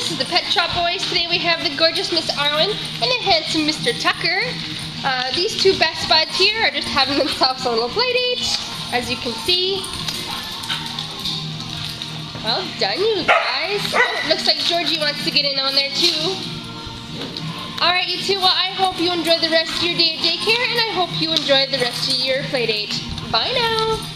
this is the Pet Shop Boys. Today we have the gorgeous Miss Arwen and the handsome Mr. Tucker. These two best buds here are just having themselves a little play date, as you can see. Well done, you guys. Oh, looks like Georgie wants to get in on there too. Alright, you two, well, I hope you enjoy the rest of your day at daycare, and I hope you enjoy the rest of your play date. Bye now.